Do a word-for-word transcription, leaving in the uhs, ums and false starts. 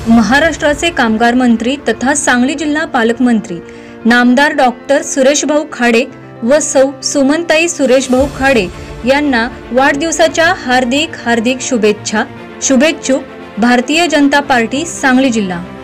महाराष्ट्राचे कामगार मंत्री तथा सांगली जिल्हा पालकमंत्री नामदार डॉक्टर सुरेशभाऊ खाडे व सौ सुमनताई सुरेशभाऊ खाडे यांना वाढदिवसाच्या हार्दिक हार्दिक शुभेच्छा। शुभेच्छुक भारतीय जनता पार्टी सांगली जिल्हा।